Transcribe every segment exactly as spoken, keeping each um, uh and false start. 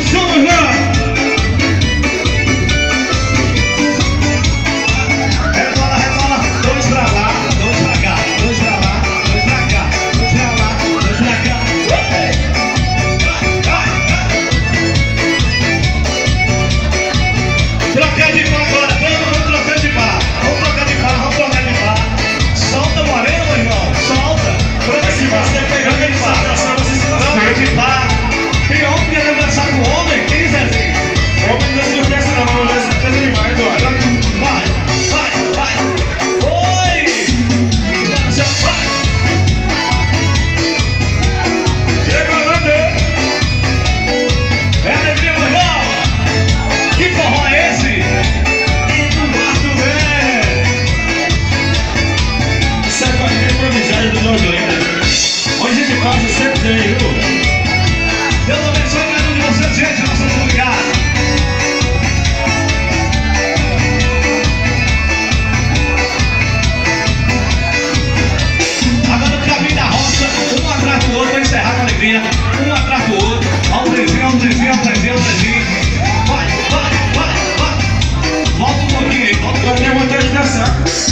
Um atrás do outro, a um trezinho, a um trezinho, a um trezinho, a um trezinho. Vai, vai, vai, vai. Volta um pouquinho aí, volta um pouquinho. Eu vou ter que dançar.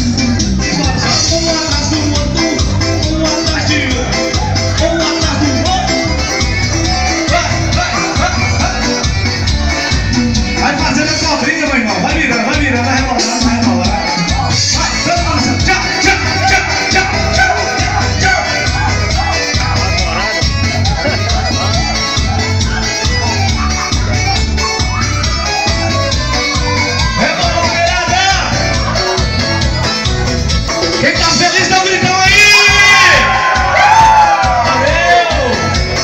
Um atrás do outro, um atrás de outro, um atrás do outro. Vai, vai, vai, vai. Vai fazendo a cobrinha, meu irmão. Vai virando, vai virando, vai rebolando, vai rebolando. Vai, dança, tchau, tchau, tchau, tchau, tchau. Quem tá feliz dá um gritão aí! Valeu!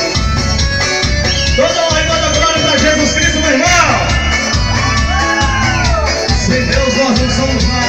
Toda honra e toda glória pra Jesus Cristo, meu irmão! Sem Deus nós não somos nada.